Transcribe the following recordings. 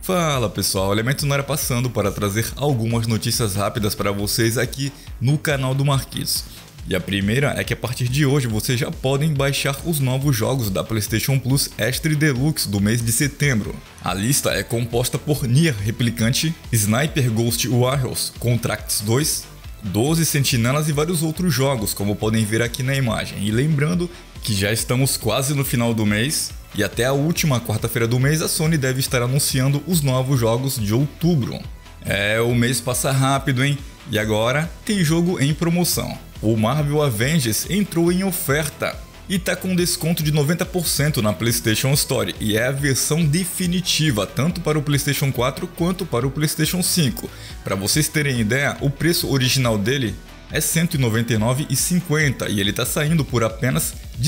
Fala pessoal, Elemento na área passando para trazer algumas notícias rápidas para vocês aqui no canal do Marquis. E a primeira é que a partir de hoje vocês já podem baixar os novos jogos da PlayStation Plus Extra e Deluxe do mês de setembro. A lista é composta por Nier Replicante, Sniper Ghost Warriors Contracts 2, 12 Sentinelas e vários outros jogos, como podem ver aqui na imagem. E lembrando que já estamos quase no final do mês, e até a última quarta-feira do mês a Sony deve estar anunciando os novos jogos de outubro. O mês passa rápido, hein? E agora tem jogo em promoção. O Marvel Avengers entrou em oferta e tá com desconto de 90% na PlayStation Store, e é a versão definitiva tanto para o PlayStation 4 quanto para o PlayStation 5. Para vocês terem ideia, o preço original dele é R$ 199,50 e ele está saindo por apenas R$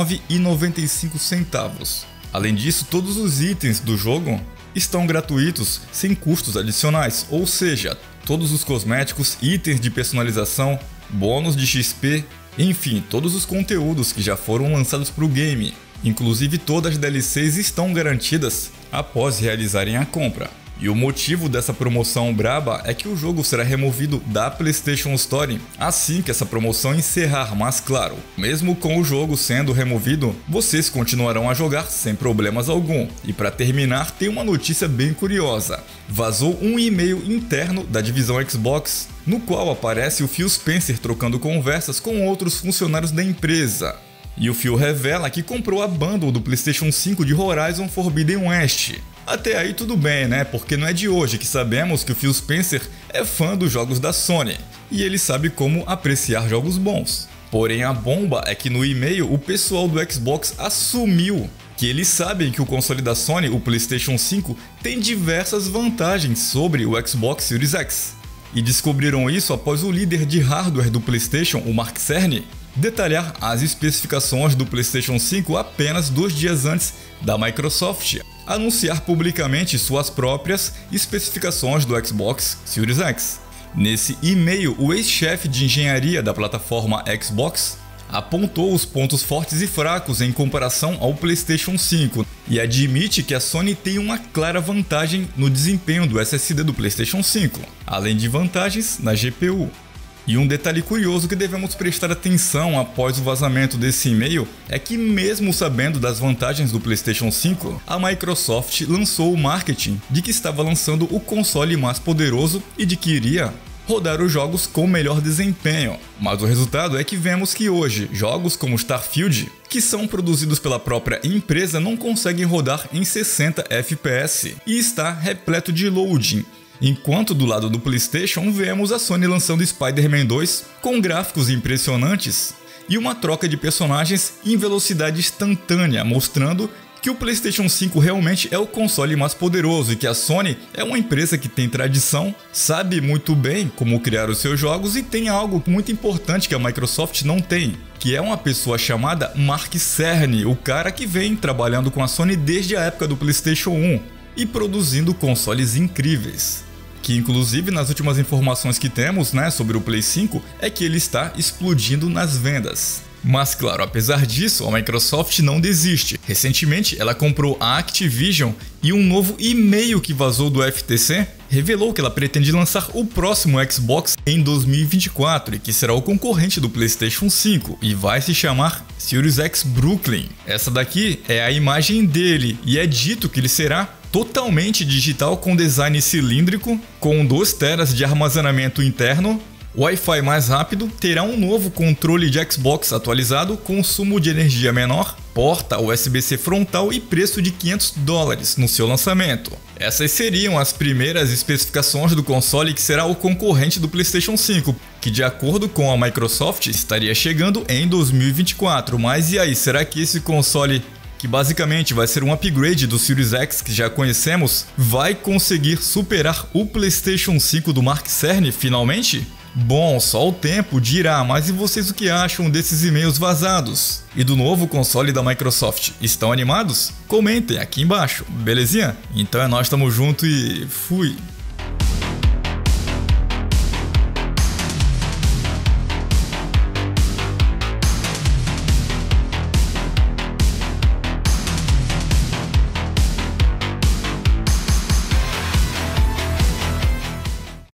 19,95. Além disso, todos os itens do jogo estão gratuitos sem custos adicionais, ou seja, todos os cosméticos, itens de personalização, bônus de XP, enfim, todos os conteúdos que já foram lançados para o game. Inclusive todas as DLCs estão garantidas após realizarem a compra. E o motivo dessa promoção braba é que o jogo será removido da PlayStation Store assim que essa promoção encerrar, mas claro, mesmo com o jogo sendo removido, vocês continuarão a jogar sem problemas algum. E para terminar, tem uma notícia bem curiosa. Vazou um e-mail interno da divisão Xbox, no qual aparece o Phil Spencer trocando conversas com outros funcionários da empresa. E o Phil revela que comprou a bundle do PlayStation 5 de Horizon Forbidden West. Até aí tudo bem, né? Porque não é de hoje que sabemos que o Phil Spencer é fã dos jogos da Sony e ele sabe como apreciar jogos bons. Porém, a bomba é que no e-mail o pessoal do Xbox assumiu que eles sabem que o console da Sony, o PlayStation 5, tem diversas vantagens sobre o Xbox Series X. E descobriram isso após o líder de hardware do PlayStation, o Mark Cerny, detalhar as especificações do PlayStation 5 apenas 2 dias antes da Microsoft anunciar publicamente suas próprias especificações do Xbox Series X. Nesse e-mail, o ex-chefe de engenharia da plataforma Xbox apontou os pontos fortes e fracos em comparação ao PlayStation 5 e admite que a Sony tem uma clara vantagem no desempenho do SSD do PlayStation 5, além de vantagens na GPU. E um detalhe curioso que devemos prestar atenção após o vazamento desse e-mail é que, mesmo sabendo das vantagens do PlayStation 5, a Microsoft lançou o marketing de que estava lançando o console mais poderoso e de que iria rodar os jogos com melhor desempenho. Mas o resultado é que vemos que hoje, jogos como Starfield, que são produzidos pela própria empresa, não conseguem rodar em 60 FPS e está repleto de loading. Enquanto do lado do PlayStation vemos a Sony lançando Spider-Man 2 com gráficos impressionantes e uma troca de personagens em velocidade instantânea, mostrando que o PlayStation 5 realmente é o console mais poderoso e que a Sony é uma empresa que tem tradição, sabe muito bem como criar os seus jogos e tem algo muito importante que a Microsoft não tem, que é uma pessoa chamada Mark Cerny, o cara que vem trabalhando com a Sony desde a época do PlayStation 1 e produzindo consoles incríveis. Que inclusive nas últimas informações que temos, sobre o Play 5 é que ele está explodindo nas vendas. Mas claro, apesar disso, a Microsoft não desiste. Recentemente ela comprou a Activision e um novo e-mail que vazou do FTC revelou que ela pretende lançar o próximo Xbox em 2024 e que será o concorrente do PlayStation 5 e vai se chamar Series X Brooklyn. Essa daqui é a imagem dele e é dito que ele será totalmente digital com design cilíndrico, com 2 teras de armazenamento interno, Wi-Fi mais rápido, terá um novo controle de Xbox atualizado, consumo de energia menor, porta USB-C frontal e preço de $500 no seu lançamento. Essas seriam as primeiras especificações do console que será o concorrente do PlayStation 5, que de acordo com a Microsoft estaria chegando em 2024. Mas e aí, será que esse console, que basicamente vai ser um upgrade do Series X que já conhecemos, vai conseguir superar o PlayStation 5 do Mark Cerny finalmente? Bom, só o tempo dirá, mas e vocês o que acham desses e-mails vazados? E do novo console da Microsoft, estão animados? Comentem aqui embaixo, belezinha? Então é nóis, tamo junto e fui!